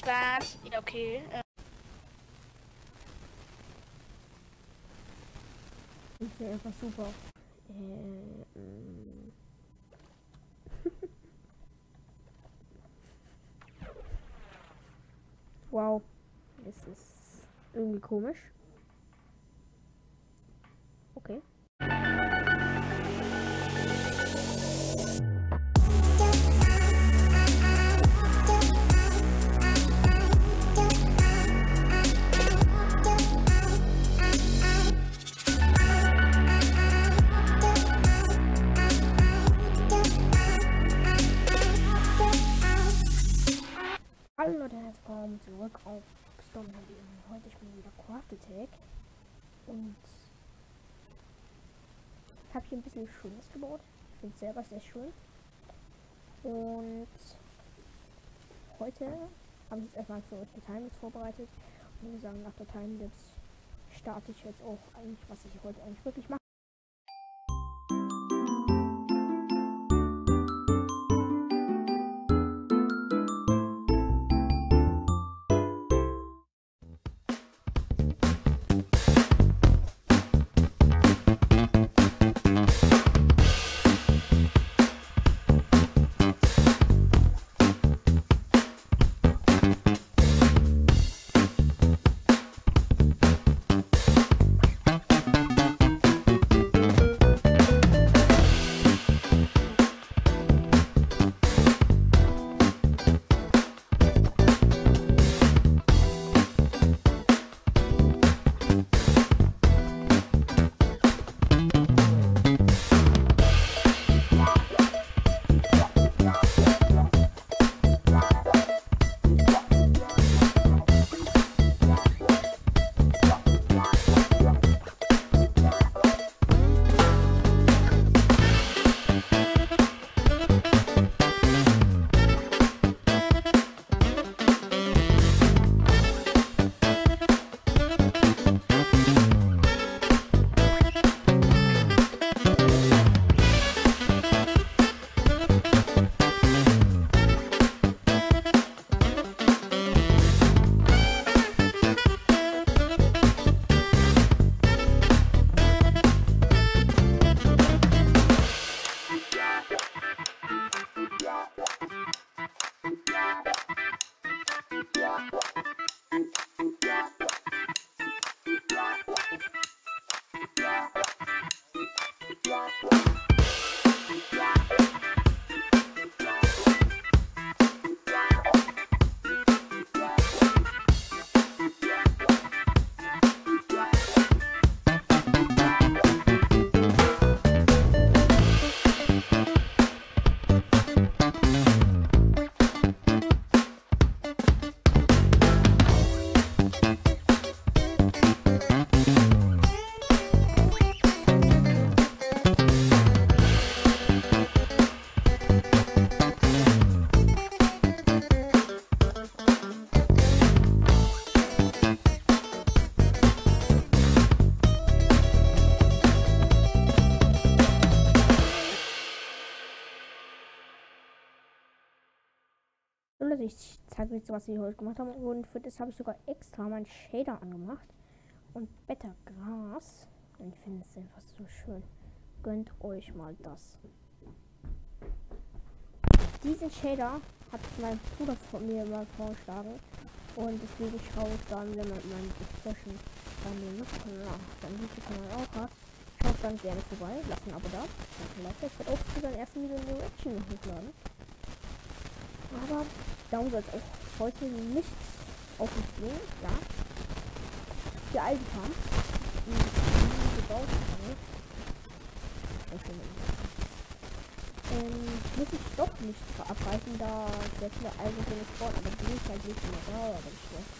Spaß. Ja, okay. Ich finde einfach super. Wow. Es ist irgendwie komisch. Okay. Hallo Leute, herzlich willkommen zurück auf Storm. Heute spielen wir wieder Craft Attack und ich habe hier ein bisschen Schönes gebaut. Ich finde es selber sehr schön. Und heute habe ich jetzt erstmal für euch die Timelapse vorbereitet. Und ich würde sagen, nach der Timelapse starte ich jetzt auch eigentlich, was ich heute eigentlich wirklich mache. Und ich zeige jetzt, was wir heute gemacht haben. Und für das habe ich sogar extra meinen Shader angemacht. Und Better Gras. Und ich finde es einfach so schön. Gönnt euch mal das. Diesen Shader hat mein Bruder von mir mal vorgeschlagen. Und deswegen schaue ich dann, wenn man meine Discussion dann den YouTube-Kanal auch hat, schaut dann gerne vorbei. Lasst ein Abo da. Ich werde auch zu seinem ersten Video eine Reaction hochladen. Aber darum soll es auch heute nicht auf mich gehen. Ja. Die Eisenfarm, die ich gebaut habe. Muss ich doch nicht abreißen, da sehr viele Eisen spawnen, aber die ist halt nicht mehr da, aber ich weiß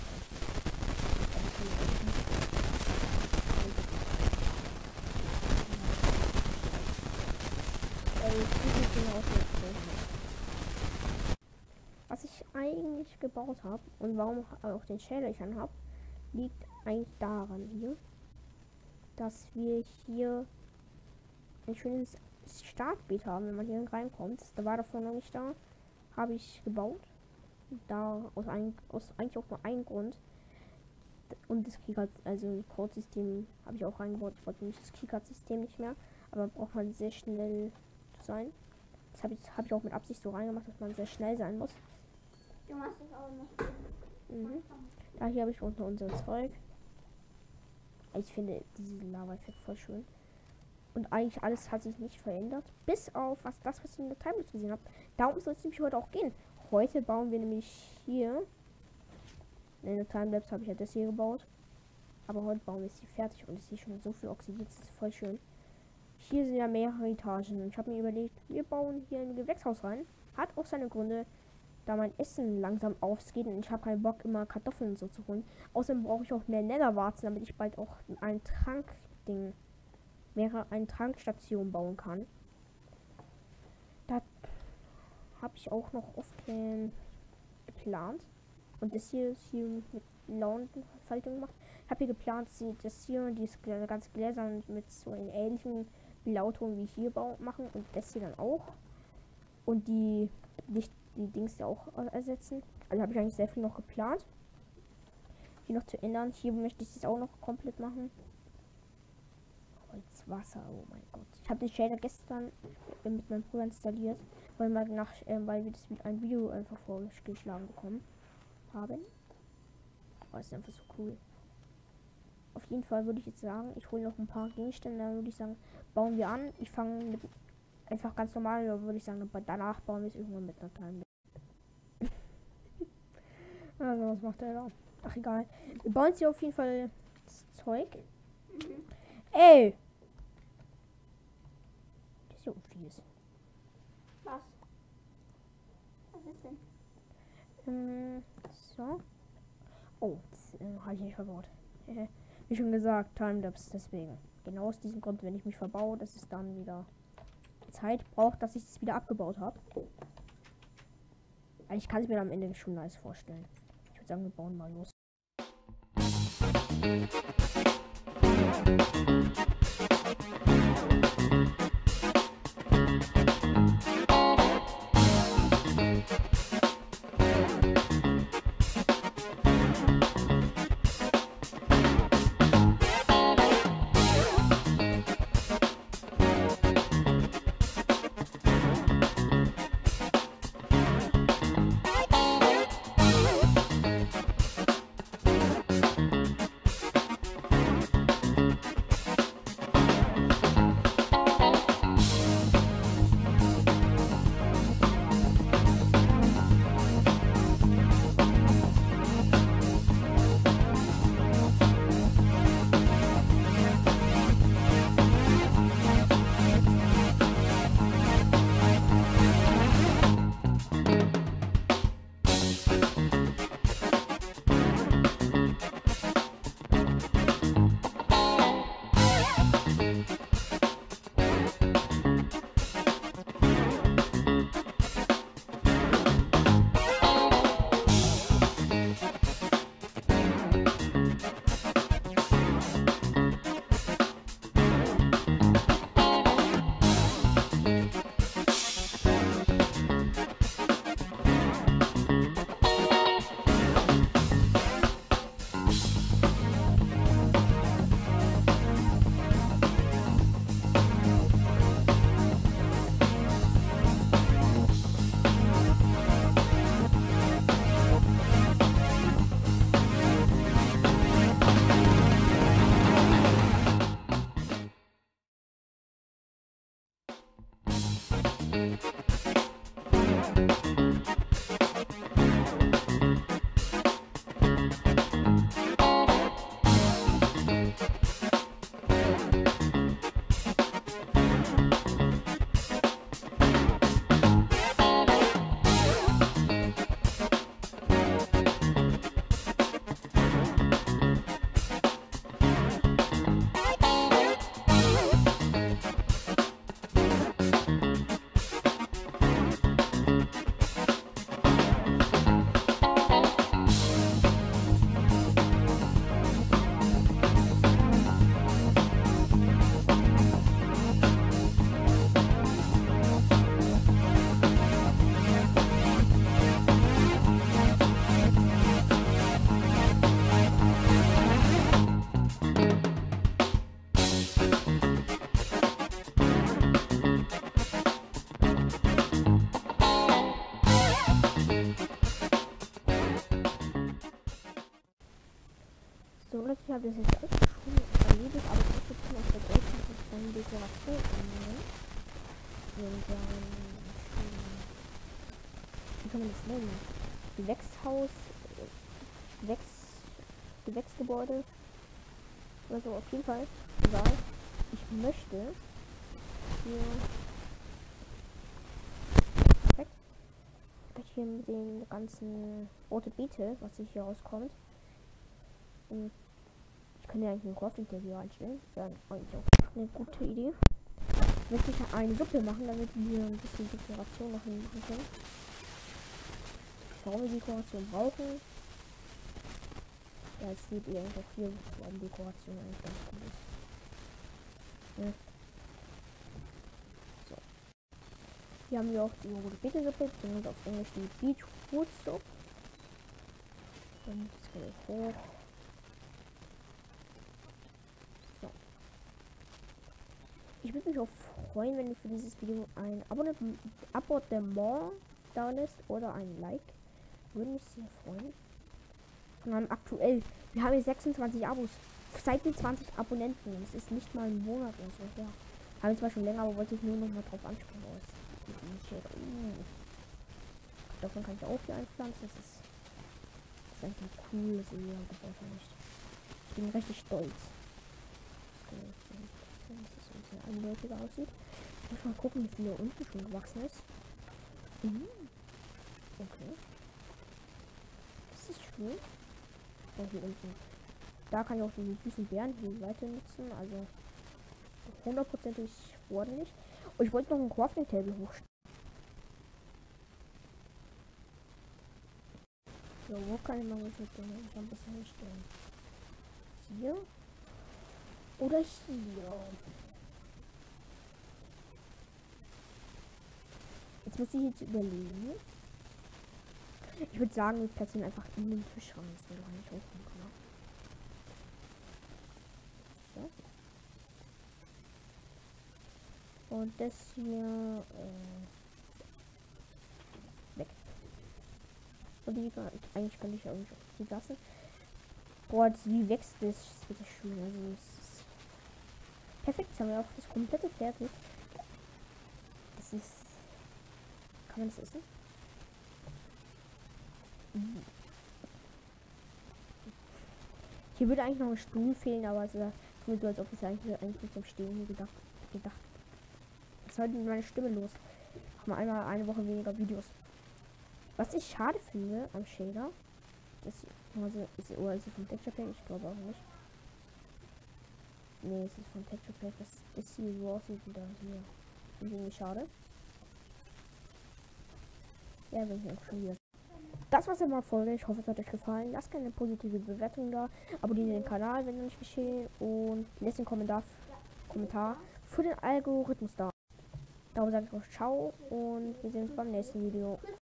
was ich eigentlich gebaut habe und warum auch den Shader ich an habe, liegt eigentlich daran hier, dass wir hier ein schönes Startbild haben, wenn man hier reinkommt. Da war davon noch nicht da. Habe ich gebaut. Da aus eigentlich auch nur einem Grund. Und das Keycard, also Codesystem habe ich auch reingebaut. Ich wollte nämlich das Keycard-System nicht mehr, aber braucht man sehr schnell zu sein. Das habe ich auch mit Absicht so reingemacht, dass man sehr schnell sein muss. Du machst es auch noch. Mhm. Da hier habe ich unten unser Zeug. Ich finde diese Lava-Effekt voll schön. Und eigentlich alles hat sich nicht verändert. Bis auf was ich in der Timelapse gesehen habe. Darum soll es nämlich heute auch gehen. Heute bauen wir nämlich hier. In der Timelapse habe ich ja das hier gebaut. Aber heute bauen wir es hier fertig. Und es ist hier schon so viel oxidiert. Das ist voll schön. Hier sind ja mehrere Etagen. Ich habe mir überlegt, wir bauen hier ein Gewächshaus rein. Hat auch seine Gründe, da mein Essen langsam aufgeht und ich habe keinen Bock, immer Kartoffeln und so zu holen. Außerdem brauche ich auch mehr Netherwarzen, damit ich bald auch ein Trankding, eine Trankstation bauen kann. Da habe ich auch noch oft geplant. Und das hier ist hier mit Launenfaltung gemacht. Ich habe hier geplant, das hier und dieses ganze Gläser mit so einem ähnlichen Blauton wie hier machen und das hier dann auch. Und die Dings ja auch ersetzen. Also habe ich eigentlich sehr viel noch geplant. Hier noch zu ändern. Hier möchte ich es auch noch komplett machen. Holzwasser, oh mein Gott. Ich habe den Shader gestern mit meinem Bruder installiert, weil wir das mit einem Video einfach vorgeschlagen bekommen haben. Oh, ist einfach so cool. Auf jeden Fall würde ich jetzt sagen, ich hole noch ein paar Gegenstände, dann würde ich sagen, bauen wir an. Ich fange mit einfach ganz normal, da würde ich sagen, danach bauen wir es irgendwann mit einer Time. Also, was macht der da? Ach, egal. Wir bauen jetzt hier auf jeden Fall das Zeug. Mhm. Ey! Das ist ja fies. Was? Was ist denn? So. Oh, das habe ich nicht verbaut. Wie schon gesagt, Timelapse, deswegen. Genau aus diesem Grund, wenn ich mich verbaue, dass es dann wieder Zeit braucht, dass ich es wieder abgebaut habe. Ich kann es mir am Ende schon nice vorstellen. Ich würde sagen, wir bauen mal los. das ist alles schon erledigt, aber ich möchte jetzt noch vergessen, dass ich dann Dekoration annehmen. Und dann, wie kann man das nennen? Gewächshaus, Gewächsgebäude oder so, auf jeden Fall. Egal. Ich möchte hier perfekt hier mit den ganzen rote Beete, was sich hier rauskommt. Und ich kann ja eigentlich ein Crafting-Table einstellen. Wäre eigentlich auch eine gute Idee. Ich möchte ich eine Suppe machen, damit wir ein bisschen Dekoration noch machen können. Warum wir Dekoration brauchen. Ja, es seht ihr einfach hier, warum Dekoration eigentlich ganz gut ist. Ja. So. Hier haben wir auch die rote Beete-Suppe, beziehungsweise auf Englisch die Beetroot Soup. Und jetzt geht es hoch. So. Ich würde mich auch freuen, wenn ihr für dieses Video ein Abonnement da lässt oder ein Like. Würde mich sehr freuen. Und dann aktuell, wir haben hier 26 Abos. Seit den 20 Abonnenten. Das ist nicht mal ein Monat oder so. Ja. Haben zwar schon länger, aber wollte ich nur noch mal drauf ansprechen. Davon kann ich auch hier einpflanzen. Das ist eigentlich eine coole Serie gebaut, nicht. Ich bin richtig stolz. Dass es so ein bisschen eindeutiger aussieht. Ich muss mal gucken, wie viel hier unten schon gewachsen ist. Okay. Das ist schön. Oh, hier unten. Da kann ich auch die süßen Beeren hier weiter nutzen. Also hundertprozentig ordentlich. Und ich wollte noch ein Crafting Table hochstellen. So, wo kann ich mal was mit dem am besten hinstellen? Hier? Oder hier? Jetzt muss ich jetzt überlegen. Ich würde sagen, wir platzieren einfach in den Tisch ran, dass wir gar nicht hochkommen können. So. Und das hier weg. Und die eigentlich kann ich auch nicht die lassen. Boah, wie wächst das? Das ist wirklich schön. Also es ist perfekt. Jetzt haben wir auch das komplette fertig. Das ist. Kann man das essen? Hier würde eigentlich noch ein Stuhl fehlen, aber es tut so, als ob es eigentlich nicht zum Stehen hier gedacht. Was ist heute mit meiner Stimme los? Mach mal einmal eine Woche weniger Videos. Was ich schade finde am Shader, ist es von Texture Pack? Ich glaube auch nicht. Nee, es ist von Texture Pack. Das ist hier so aussieht wieder hier. Finde ich irgendwie schade. Ja, bin ich auch schon wieder. Das war's ja mal Folge. Ich hoffe, es hat euch gefallen. Lasst gerne eine positive Bewertung da. Abonniert den Kanal, wenn noch nicht geschehen. Und lasst den Kommentar für den Algorithmus da. Darum sage ich euch ciao und wir sehen uns beim nächsten Video.